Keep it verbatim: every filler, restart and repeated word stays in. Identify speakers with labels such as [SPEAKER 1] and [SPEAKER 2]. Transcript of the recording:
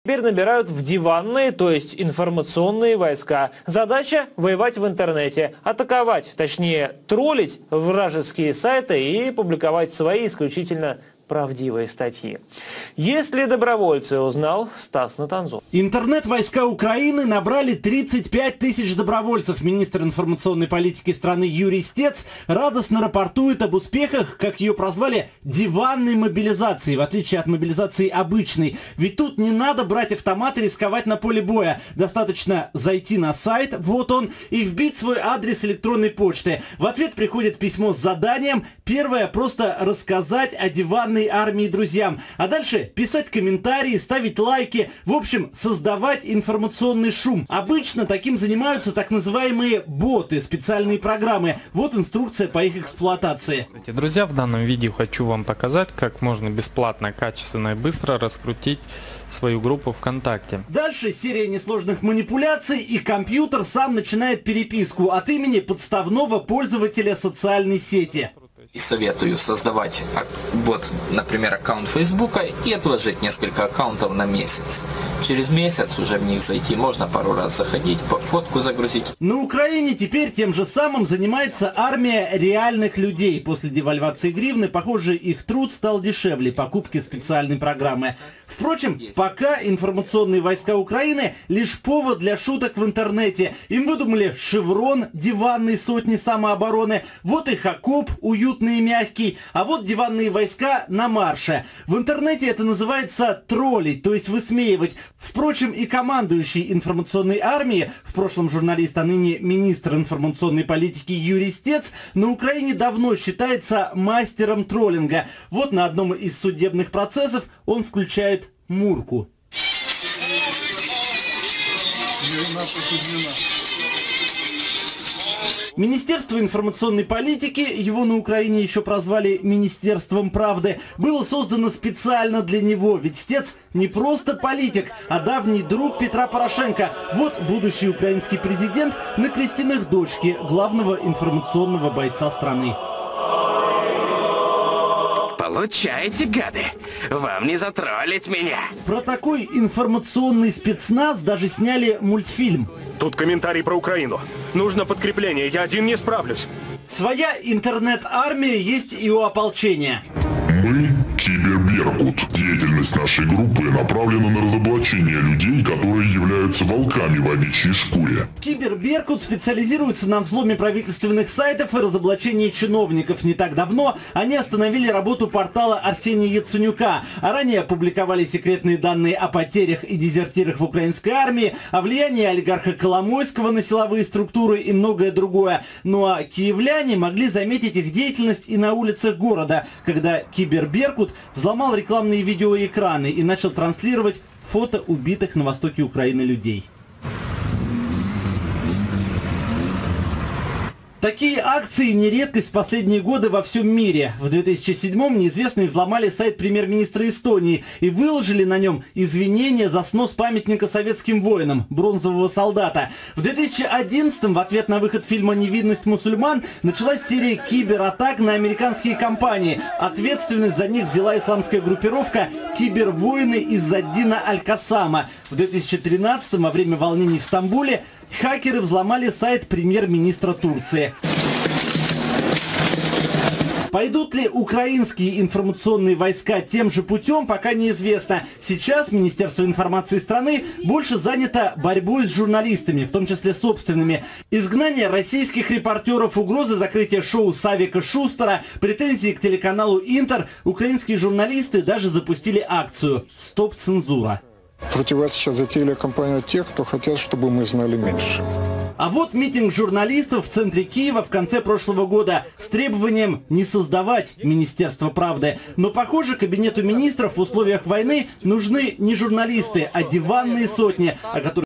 [SPEAKER 1] Теперь набирают в диванные, то есть информационные войска. Задача – воевать в интернете, атаковать, точнее троллить вражеские сайты и публиковать свои исключительно правдивые статьи. Если добровольцы, узнал Стас Натанзов.
[SPEAKER 2] Интернет-войска Украины набрали тридцать пять тысяч добровольцев. Министр информационной политики страны Юрий Стец радостно рапортует об успехах, как ее прозвали, диванной мобилизации, в отличие от мобилизации обычной. Ведь тут не надо брать автомат и рисковать на поле боя. Достаточно зайти на сайт, вот он, и вбить свой адрес электронной почты. В ответ приходит письмо с заданием. Первое – просто рассказать о диванной армии друзьям. А дальше писать комментарии, ставить лайки. В общем, создавать информационный шум. Обычно таким занимаются так называемые боты, специальные программы. Вот инструкция по их эксплуатации.
[SPEAKER 3] Друзья, в данном видео хочу вам показать, как можно бесплатно, качественно и быстро раскрутить свою группу ВКонтакте.
[SPEAKER 2] Дальше серия несложных манипуляций, и компьютер сам начинает переписку от имени подставного пользователя социальной сети.
[SPEAKER 4] И советую создавать, вот, например, аккаунт Фейсбука и отложить несколько аккаунтов на месяц. Через месяц уже в них зайти, можно пару раз заходить, фотку загрузить.
[SPEAKER 2] На Украине теперь тем же самым занимается армия реальных людей. После девальвации гривны, похоже, их труд стал дешевле покупки специальной программы. Впрочем, пока информационные войска Украины лишь повод для шуток в интернете. Им выдумали шеврон диванной сотни самообороны, вот их окоп уютный и мягкий, а вот диванные войска на марше. В интернете это называется троллить, то есть высмеивать. Впрочем, и командующий информационной армией, в прошлом журналист, а ныне министр информационной политики Юрий Стец, на Украине давно считается мастером троллинга. Вот на одном из судебных процессов он включает Мурку. Министерство информационной политики, его на Украине еще прозвали Министерством правды, было создано специально для него. Ведь Стец не просто политик, а давний друг Петра Порошенко. Вот будущий украинский президент на крестинах дочки главного информационного бойца страны.
[SPEAKER 5] Получайте, гады! Вам не затроллить меня!
[SPEAKER 2] Про такой информационный спецназ даже сняли мультфильм.
[SPEAKER 6] Тут комментарий про Украину. Нужно подкрепление, я один не справлюсь.
[SPEAKER 2] Своя интернет-армия есть и у ополчения.
[SPEAKER 7] Мы Кибер Беркут. Деятельность нашей группы направлена на разоблачение людей, которые являются волками в овечьей шкуре.
[SPEAKER 2] Кибер Беркут специализируется на взломе правительственных сайтов и разоблачении чиновников. Не так давно они остановили работу портала Арсения Яценюка, а ранее опубликовали секретные данные о потерях и дезертирах в украинской армии, о влиянии олигарха Коломойского на силовые структуры и многое другое. Ну а киевляне могли заметить их деятельность и на улицах города, когда Кибер Беркут взломал рекламные видеоэкраны и начал транслировать фото убитых на востоке Украины людей. Такие акции не редкость в последние годы во всем мире. В две тысячи седьмом неизвестные взломали сайт премьер-министра Эстонии и выложили на нем извинения за снос памятника советским воинам, бронзового солдата. В две тысячи одиннадцатом в ответ на выход фильма «Невинность мусульман» началась серия кибератак на американские компании. Ответственность за них взяла исламская группировка «Кибервоины» из Аддина Аль-Кассама. В две тысячи тринадцатом во время волнений в Стамбуле хакеры взломали сайт премьер-министра Турции. Пойдут ли украинские информационные войска тем же путем, пока неизвестно. Сейчас Министерство информации страны больше занято борьбой с журналистами, в том числе собственными. Изгнание российских репортеров, угрозы закрытия шоу Савика Шустера, претензии к телеканалу Интер. Украинские журналисты даже запустили акцию «Стоп цензура».
[SPEAKER 8] Против вас сейчас затеяли кампанию тех, кто хотят, чтобы мы знали меньше.
[SPEAKER 2] А вот митинг журналистов в центре Киева в конце прошлого года с требованием не создавать Министерство правды. Но, похоже, кабинету министров в условиях войны нужны не журналисты, а диванные сотни, о которых